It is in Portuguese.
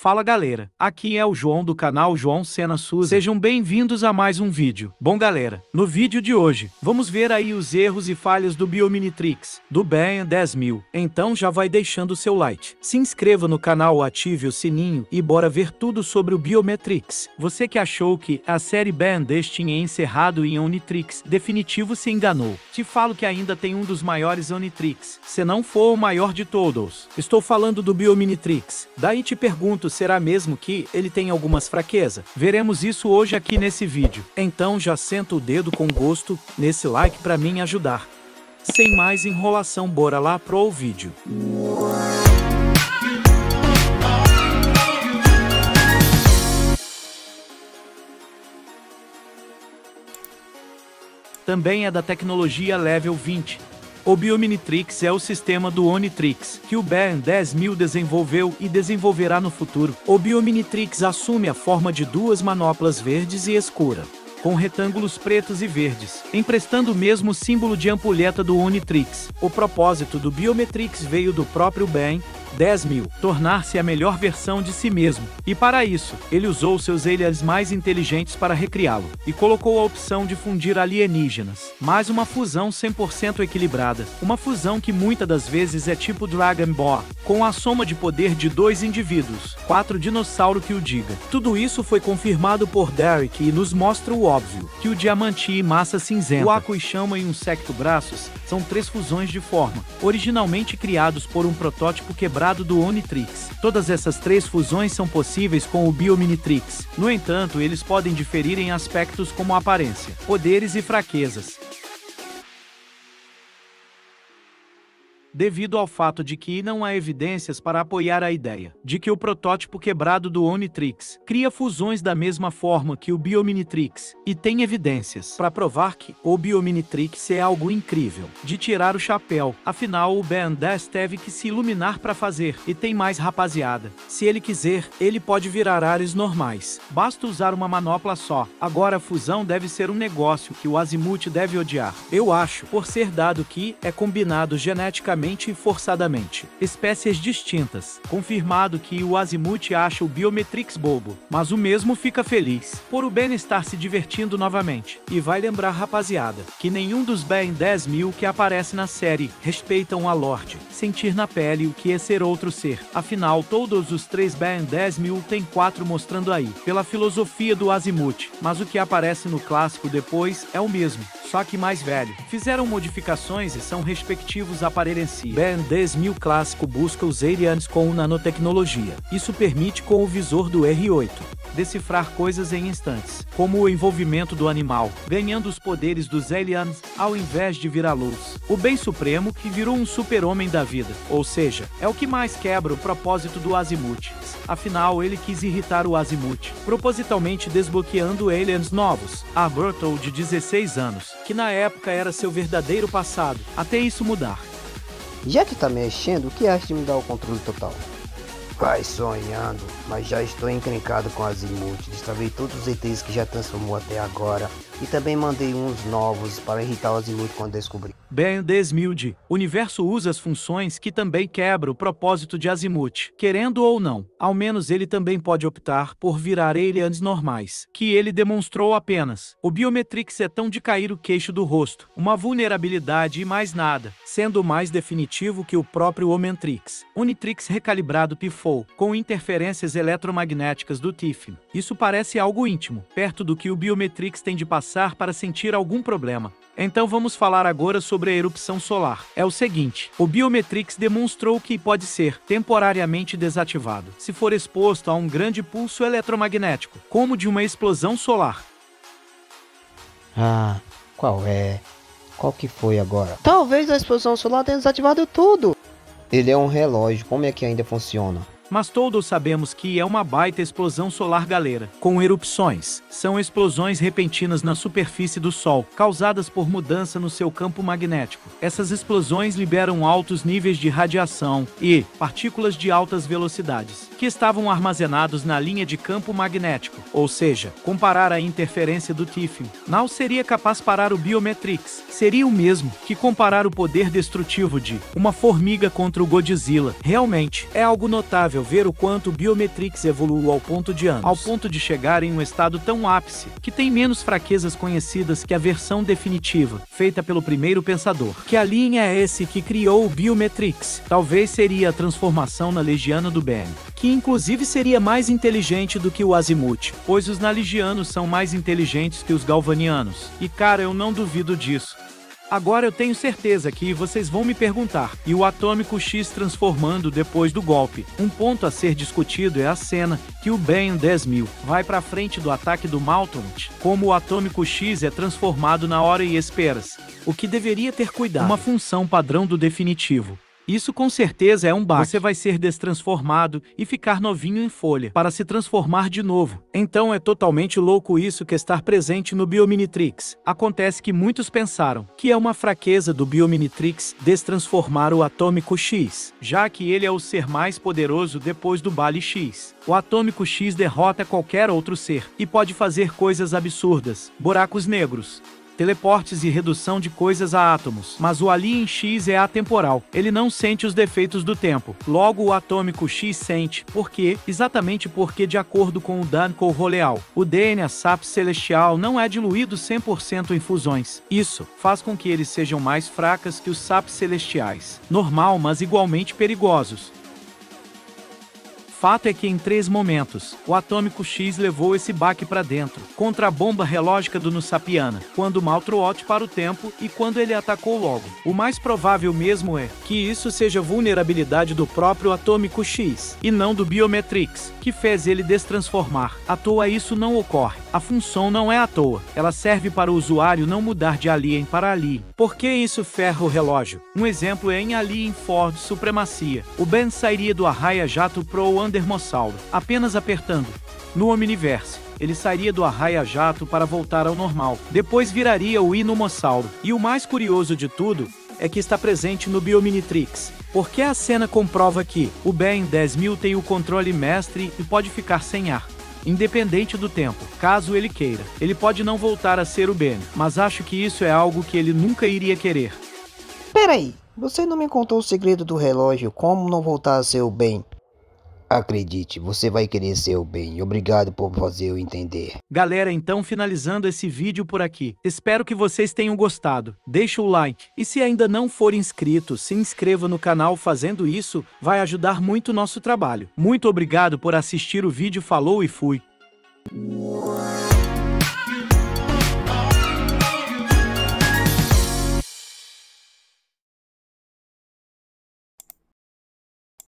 Fala galera, aqui é o João do canal João Sena Souza. Sejam bem-vindos a mais um vídeo. Bom galera, no vídeo de hoje, vamos ver aí os erros e falhas do Biominitrix, do Ben 10.000. Então já vai deixando o seu like, se inscreva no canal, ative o sininho e bora ver tudo sobre o Biometrix. Você que achou que a série Ben 10 tinha encerrado em Omnitrix, definitivo se enganou. Te falo que ainda tem um dos maiores Omnitrix, se não for o maior de todos. Estou falando do Biominitrix. Daí te pergunto, será mesmo que ele tem algumas fraquezas? Veremos isso hoje aqui nesse vídeo. Então já senta o dedo com gosto nesse like para mim ajudar. Sem mais enrolação, bora lá pro vídeo. Também é da tecnologia Level 20. O Biominitrix é o sistema do Omnitrix, que o Ben 10.000 desenvolveu e desenvolverá no futuro. O Biominitrix assume a forma de duas manoplas verdes e escura, com retângulos pretos e verdes, emprestando o mesmo símbolo de ampulheta do Omnitrix. O propósito do Biometrix veio do próprio Ben 10.000, tornar-se a melhor versão de si mesmo. E para isso, ele usou seus aliens mais inteligentes para recriá-lo, e colocou a opção de fundir alienígenas, mais uma fusão 100% equilibrada, uma fusão que muitas das vezes é tipo Dragon Ball, com a soma de poder de dois indivíduos, 4 dinossauros que o diga. Tudo isso foi confirmado por Derek e nos mostra o óbvio, que o diamante e massa cinzenta, o Aqua e chama e um secto braços, são 3 fusões de forma, originalmente criados por um protótipo quebrado do Omnitrix. Todas essas 3 fusões são possíveis com o Biominitrix. No entanto, eles podem diferir em aspectos como aparência, poderes e fraquezas, devido ao fato de que não há evidências para apoiar a ideia de que o protótipo quebrado do Omnitrix cria fusões da mesma forma que o Biominitrix, e tem evidências para provar que o Biominitrix é algo incrível, de tirar o chapéu. Afinal, o Ben 10 teve que se iluminar para fazer, e tem mais rapaziada. Se ele quiser, ele pode virar ares normais. Basta usar uma manopla só. Agora a fusão deve ser um negócio que o Azimuth deve odiar. Eu acho, por ser dado que é combinado geneticamente e forçadamente. Espécies distintas. Confirmado que o Azimuth acha o Biometrix bobo, mas o mesmo fica feliz por o Ben estar se divertindo novamente. E vai lembrar, rapaziada, que nenhum dos Ben 10.000 que aparece na série respeitam a Lorde, sentir na pele o que é ser outro ser. Afinal, todos os 3 Ben 10.000 tem 4 mostrando aí, pela filosofia do Azimuth, mas o que aparece no clássico depois é o mesmo, só que mais velho. Fizeram modificações e são respectivos aparelhos em si. Ben 10.000 clássico busca os aliens com nanotecnologia. Isso permite com o visor do R8 decifrar coisas em instantes, como o envolvimento do animal, ganhando os poderes dos aliens ao invés de virar luz. O bem supremo que virou um super-homem da vida, ou seja, é o que mais quebra o propósito do Azimuth. Afinal, ele quis irritar o Azimuth, propositalmente desbloqueando aliens novos, a Bertold de 16 anos, que na época era seu verdadeiro passado, até isso mudar. Já que tá mexendo, o que acha de me dar o controle total? Vai sonhando, mas já estou encrencado com Azimuth. Destravei todos os ETs que já transformou até agora. E também mandei uns novos para irritar o Azimuth quando descobri. Ben 10.000 o universo usa as funções que também quebra o propósito de Azimuth. Querendo ou não, ao menos ele também pode optar por virar aliens normais, que ele demonstrou apenas. O Biometrix é tão de cair o queixo do rosto, uma vulnerabilidade e mais nada, sendo mais definitivo que o próprio Omnitrix. Omnitrix recalibrado pifou, com interferências eletromagnéticas do Tiffin. Isso parece algo íntimo, perto do que o Biometrix tem de passar para sentir algum problema. Então vamos falar agora sobre a erupção solar. É o seguinte, o Biometrix demonstrou que pode ser temporariamente desativado, se for exposto a um grande pulso eletromagnético, como de uma explosão solar. Ah, qual é? Qual que foi agora? Talvez a explosão solar tenha desativado tudo. Ele é um relógio, como é que ainda funciona? Mas todos sabemos que é uma baita explosão solar, galera, com erupções. São explosões repentinas na superfície do Sol, causadas por mudança no seu campo magnético. Essas explosões liberam altos níveis de radiação e partículas de altas velocidades, que estavam armazenados na linha de campo magnético. Ou seja, comparar a interferência do Tiffin não seria capaz de parar o Biometrix. Seria o mesmo que comparar o poder destrutivo de uma formiga contra o Godzilla. Realmente, é algo notável incrível ver o quanto o Biometrix evoluiu ao ponto de chegar em um estado tão ápice, que tem menos fraquezas conhecidas que a versão definitiva, feita pelo primeiro pensador. Que alien é esse que criou o Biometrix? Talvez seria a transformação na Legiana do Ben, que inclusive seria mais inteligente do que o Azimuth, pois os Naligianos são mais inteligentes que os Galvanianos. E cara, eu não duvido disso. Agora eu tenho certeza que vocês vão me perguntar, e o Atômico X transformando depois do golpe? Um ponto a ser discutido é a cena que o Ben 10.000 vai pra frente do ataque do Maltronte, como o Atômico X é transformado na hora e esperas, o que deveria ter cuidado. Uma função padrão do definitivo. Isso com certeza é um bug. Você vai ser destransformado e ficar novinho em folha, para se transformar de novo. Então é totalmente louco isso que estar presente no Biominitrix. Acontece que muitos pensaram que é uma fraqueza do Biominitrix destransformar o Atômico X, já que ele é o ser mais poderoso depois do Bali X. O Atômico X derrota qualquer outro ser, e pode fazer coisas absurdas, buracos negros, teleportes e redução de coisas a átomos. Mas o Alien X é atemporal. Ele não sente os defeitos do tempo. Logo, o Atômico X sente. Por quê? Exatamente porque, de acordo com o Dan Corroleal, o DNA SAP celestial não é diluído 100% em fusões. Isso faz com que eles sejam mais fracas que os SAP celestiais. Normal, mas igualmente perigosos. Fato é que em 3 momentos, o Atômico X levou esse baque para dentro, contra a bomba relógica do Nusapiana, quando Maltroot para o tempo e quando ele atacou logo. O mais provável mesmo é que isso seja vulnerabilidade do próprio Atômico X, e não do Biometrix, que fez ele destransformar. À toa isso não ocorre. A função não é à toa. Ela serve para o usuário não mudar de Alien para Alien. Por que isso ferra o relógio? Um exemplo é em Alien Ford Supremacia. O Ben sairia do Arraia Jato pro Andermossauro, apenas apertando. No Omniverse, ele sairia do Arraia Jato para voltar ao normal. Depois viraria o Inomossauro. E o mais curioso de tudo é que está presente no Biominitrix, porque a cena comprova que o Ben 10.000 tem o controle mestre e pode ficar sem ar, independente do tempo, caso ele queira. Ele pode não voltar a ser o Ben, mas acho que isso é algo que ele nunca iria querer. Peraí, você não me contou o segredo do relógio, como não voltar a ser o Ben? Acredite, você vai querer ser o bem. Obrigado por fazer eu entender. Galera, então finalizando esse vídeo por aqui. Espero que vocês tenham gostado. Deixa o like. E se ainda não for inscrito, se inscreva no canal. Fazendo isso, vai ajudar muito o nosso trabalho. Muito obrigado por assistir o vídeo. Falou e fui.